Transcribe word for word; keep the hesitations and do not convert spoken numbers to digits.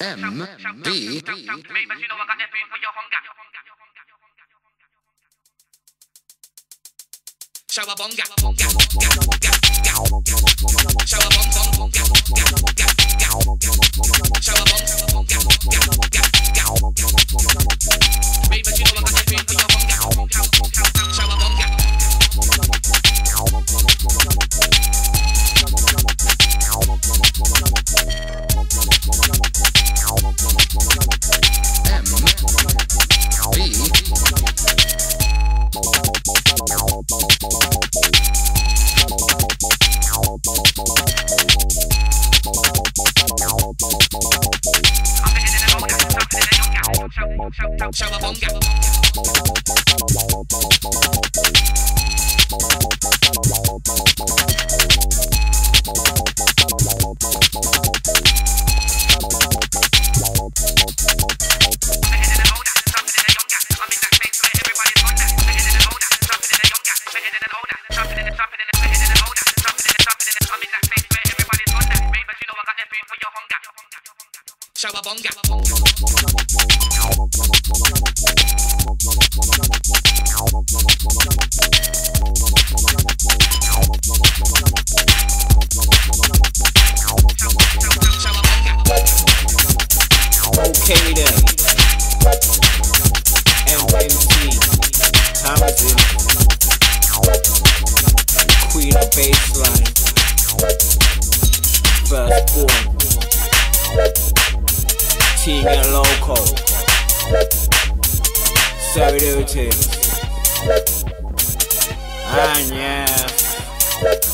M B Shower bonga, bonga, bonga, bonga, shower bong bong bonga, bonga, bonga, shower bong bonga, bonga, bonga, baby, you know I got that feel for your bonga, shower bonga, M B Shower bonga. Shower bonga. Okay then, M M T, Thompson, Queen of Bassline, Firstborn, Team and Loco, Servitude, and yeah.